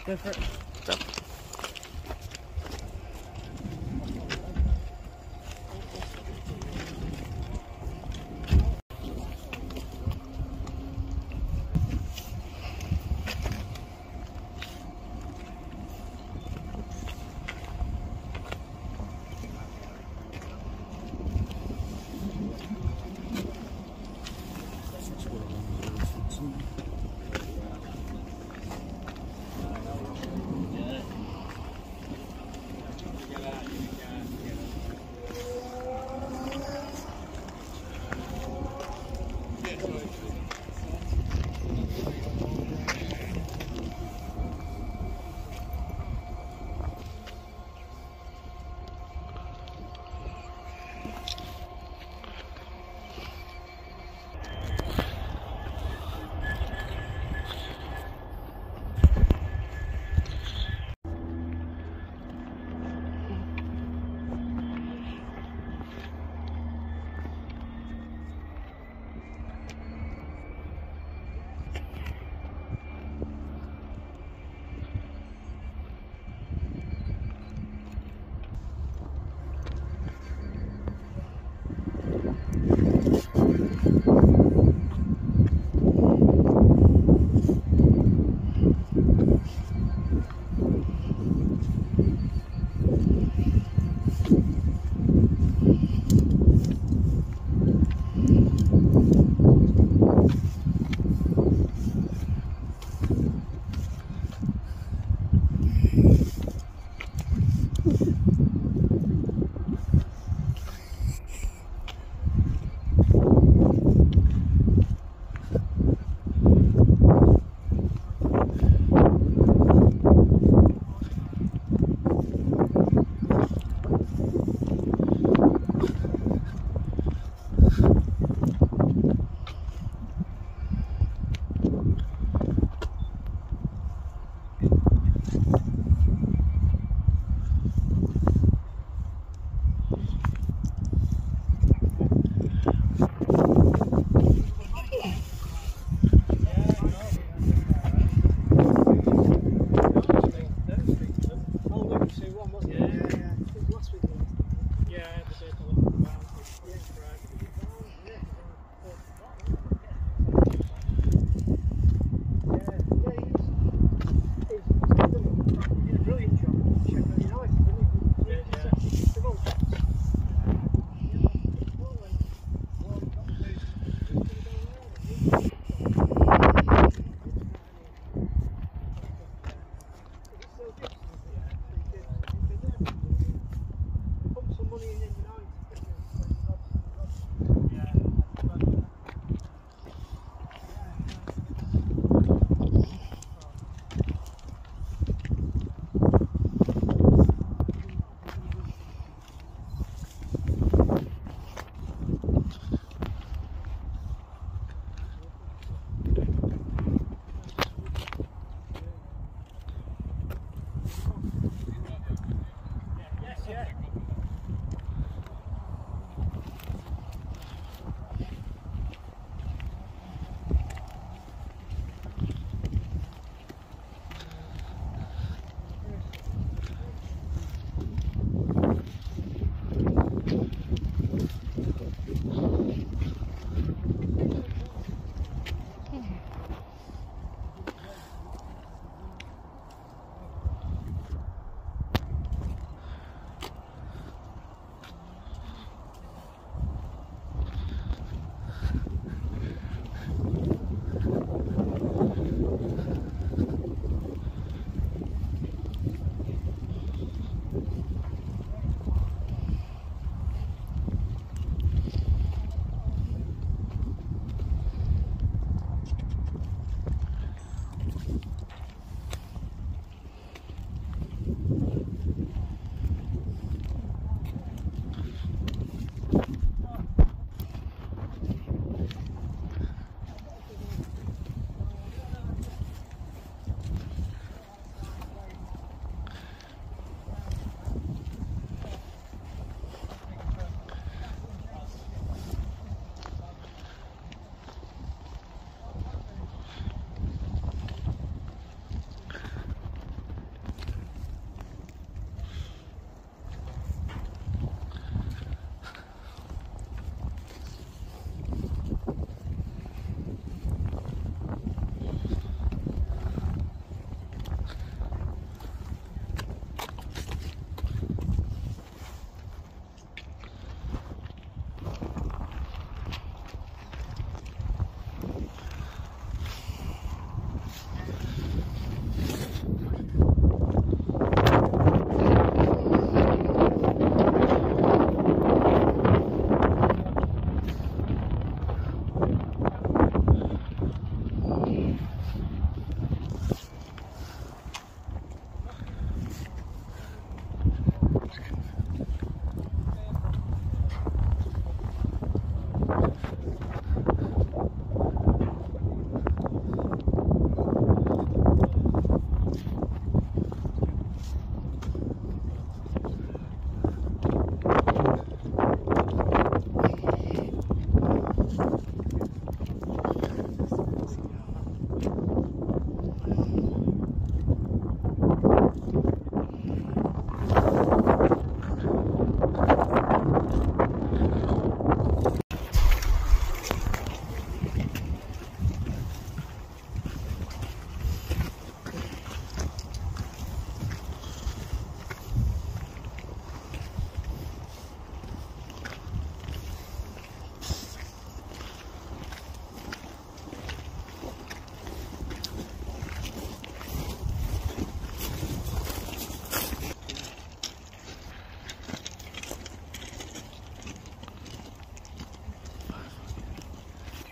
Go for it. Done.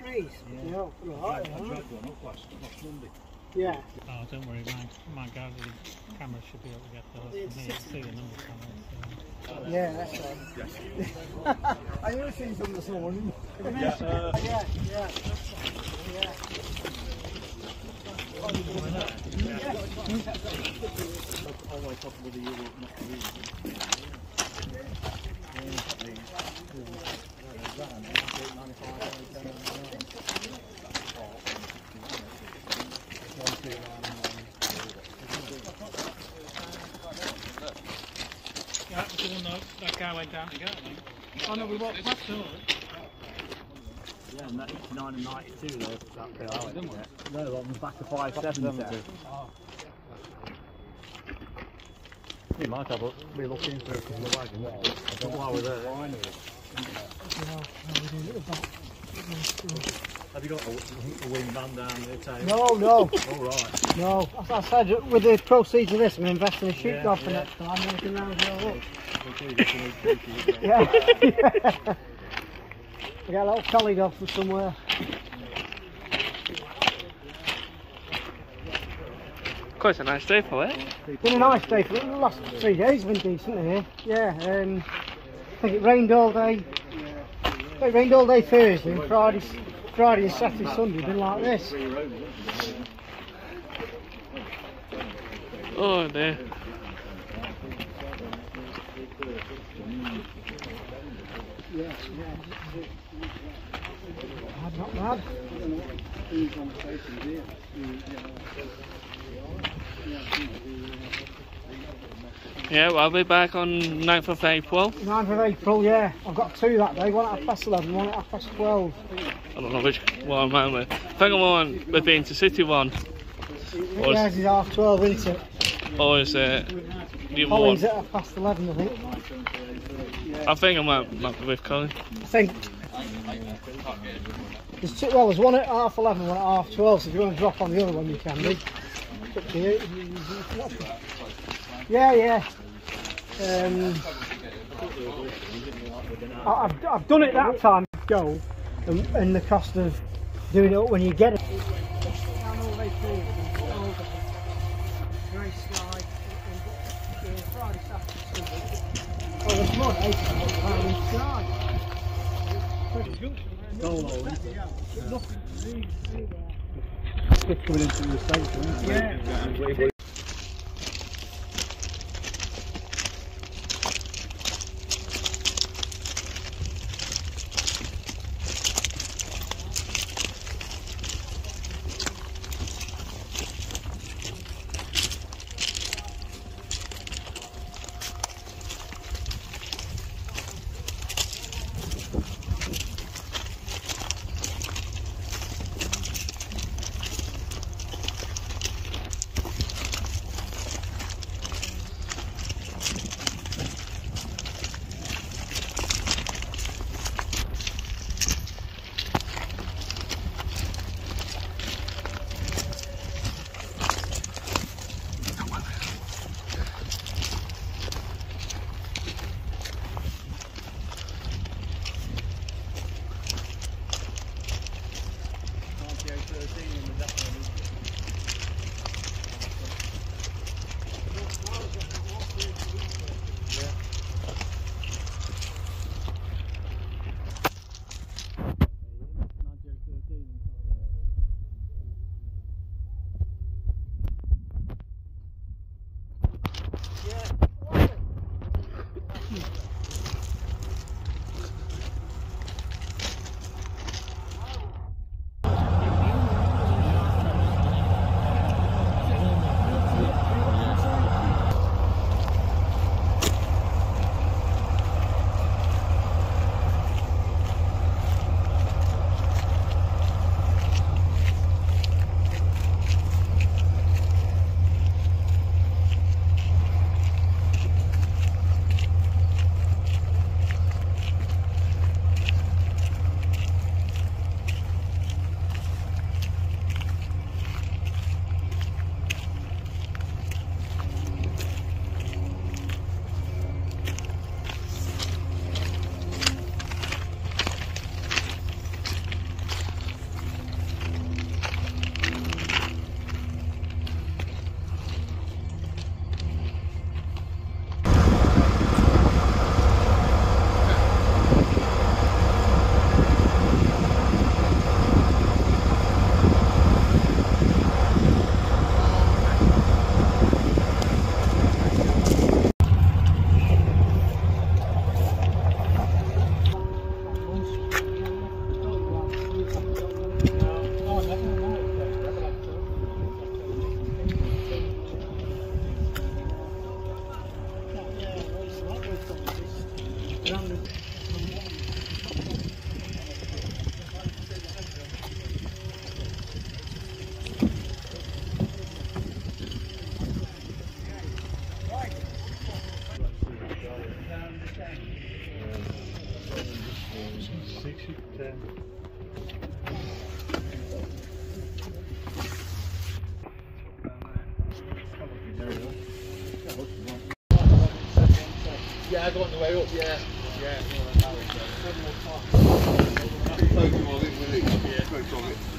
batteries. Yeah. No, right. I dragged one up last Monday. Yeah. Oh, don't worry, my gallery camera should be able to get those from here to see the number cameras. Yeah, that's right. I knew seen some this morning. Yeah. Yeah. Always possible with the Europe not to read. Yeah, that was the one that guy went down to get, I think. Oh no, we walked past it. Yeah, and that 89 and 92 though, that bit out, didn't we? No, on the back of 570. Oh. You might have be looking for a couple of wagons. I don't know why we're there. Have you got a wing van down there, tail? No. All right. No. As I said, with the proceeds of this, I'm investing in a sheepdog for next time. I'm looking around here. Yeah. I got a little collie dog from somewhere. Quite a nice day for it. Been a nice day for it. The last 3 days have been decent here. Yeah. I think it rained all day. It rained all day Thursday and Friday and Saturday, Sunday been like this. Oh dear. Yeah. Not bad. Yeah, well, I'll be back on 9th of April. 9th of April, yeah. I've got 2 that day, one at 11:30, one at 12:30. I don't know which one I'm with. I think I'm on with the Intercity one. Or Yeah, it's 12:30, isn't it? Or is it the other one? Colin's at 11:30, I think. I think I might be with Colin. I think. There's one at 11:30, one at 12:30, so if you want to drop on the other one, you can do. It's up to you. Yeah. I've done it that time, go, and the cost of doing it when you get it. Coming into the station. Yeah. It should, yeah, I got on the way up, yeah. Yeah.